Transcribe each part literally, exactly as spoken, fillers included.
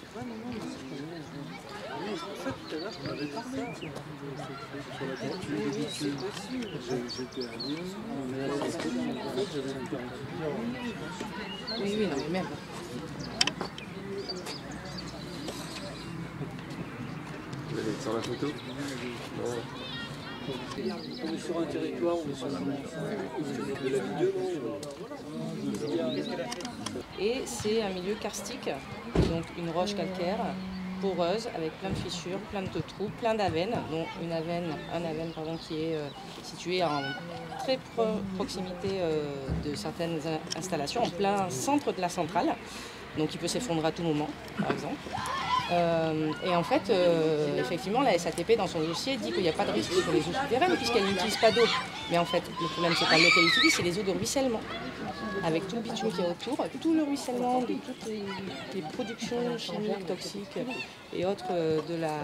Ouais, non, non, mais c'est pas vrai. Oui, en fait, tout à l'heure, on avait dit ça. Sur la tortue, les bitumes. J'étais à Lyon, on est allé à Stockholm, en fait, j'avais un quarante-huit. Oui, oui, non, mais même. Vous allez être sur la photo? Non. On est sur un territoire, on est sur de la vidéo. Et c'est un milieu karstique, donc une roche calcaire, poreuse, avec plein de fissures, plein de trous, plein d'avennes, dont une avenne, un avenne pardon, qui est euh, situé en très pro proximité euh, de certaines installations, en plein centre de la centrale, donc il peut s'effondrer à tout moment, par exemple. Euh, et en fait, euh, effectivement, la S A T P, dans son dossier, dit qu'il n'y a pas de risque sur les eaux souterraines puisqu'elle n'utilise pas d'eau. Mais en fait, le problème, c'est pas l'eau qu'elle utilise, c'est les eaux de ruissellement. Avec tout le bitume qu'il y a autour, tout le ruissellement de toutes les, les productions chimiques, toxiques et autres de la,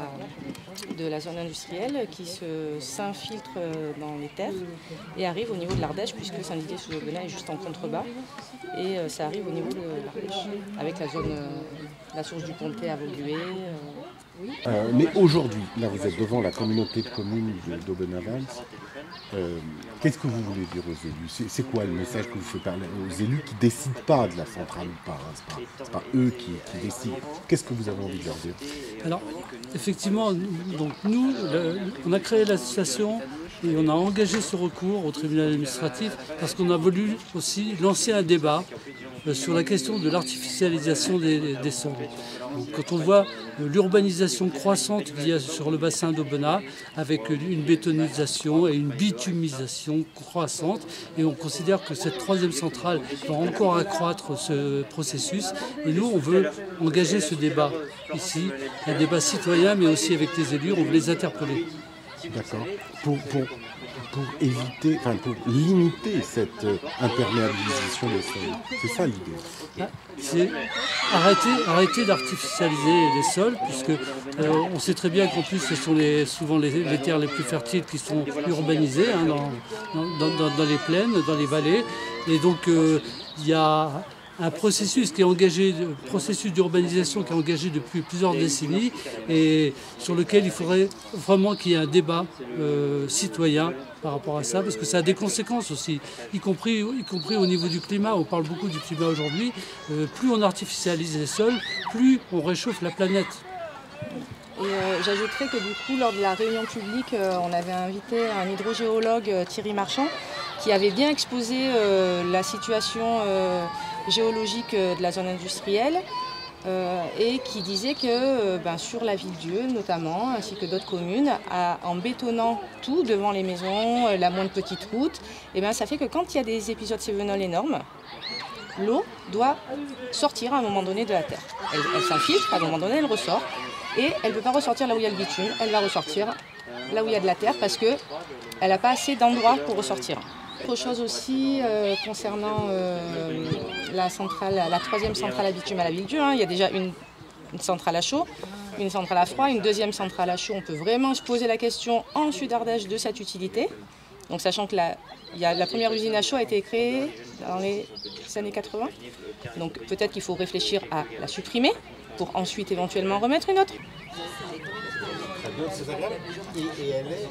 de la zone industrielle qui s'infiltrent dans les terres et arrivent au niveau de l'Ardèche, puisque Saint-Didier-sous-Aubenas est juste en contrebas. Et euh, ça arrive au niveau de l'Ardèche, avec la zone, euh, la source du Pontet à Vaugué. Euh, oui. euh, mais aujourd'hui, là vous êtes devant la communauté de communes d'Aubenas-Vals. Euh, Qu'est-ce que vous voulez dire aux élus? C'est quoi le message que vous faites parler aux élus qui ne décident pas de la centrale ou pas? Hein, Ce n'est pas, pas eux qui, qui décident. Qu'est-ce que vous avez envie de leur dire? Alors, effectivement, donc nous, le, on a créé l'association et on a engagé ce recours au tribunal administratif parce qu'on a voulu aussi lancer un débat euh, sur la question de l'artificialisation des, des sols. Donc, quand on voit euh, l'urbanisation croissante qu'il y a sur le bassin d'Aubenas, avec une bétonisation et une bitumisation croissante, et on considère que cette troisième centrale va encore accroître ce processus. Et nous, on veut engager ce débat ici, un débat citoyen, mais aussi avec les élus, on veut les interpeller. D'accord. Pour, pour, pour éviter, enfin pour limiter cette euh, imperméabilisation des sols. C'est ça l'idée. Ah, c'est arrêter, arrêter d'artificialiser les sols, puisque euh, on sait très bien qu'en plus ce sont les, souvent les, les terres les plus fertiles qui sont urbanisées, hein, dans, dans, dans, dans les plaines, dans les vallées. Et donc euh, il y a un processus qui est engagé, processus d'urbanisation qui est engagé depuis plusieurs décennies et sur lequel il faudrait vraiment qu'il y ait un débat euh, citoyen par rapport à ça, parce que ça a des conséquences aussi, y compris, y compris au niveau du climat. On parle beaucoup du climat aujourd'hui. Euh, plus on artificialise les sols, plus on réchauffe la planète. Et euh, j'ajouterais que du coup, lors de la réunion publique, euh, on avait invité un hydrogéologue, euh, Thierry Marchand, qui avait bien exposé euh, la situation euh, géologique euh, de la zone industrielle euh, et qui disait que euh, ben, sur la Ville-Dieu notamment, ainsi que d'autres communes, à, en bétonnant tout devant les maisons, euh, la moindre petite route, et ben, ça fait que quand il y a des épisodes cévenols énormes, l'eau doit sortir à un moment donné de la terre. Elle, elle s'infiltre, à un moment donné elle ressort, et elle ne peut pas ressortir là où il y a le bitume, elle va ressortir là où il y a de la terre parce qu'elle n'a pas assez d'endroits pour ressortir. Autre chose aussi euh, concernant euh, la, centrale, la troisième centrale à bitume à la Ville-Dieu, hein, il y a déjà une, une centrale à chaud, une centrale à froid, une deuxième centrale à chaud. On peut vraiment se poser la question en Sud-Ardèche de cette utilité. Donc sachant que la, il y a, la première usine à chaud a été créée dans les années quatre-vingt. Donc peut-être qu'il faut réfléchir à la supprimer pour ensuite éventuellement remettre une autre. C'est agréable et, et elle est...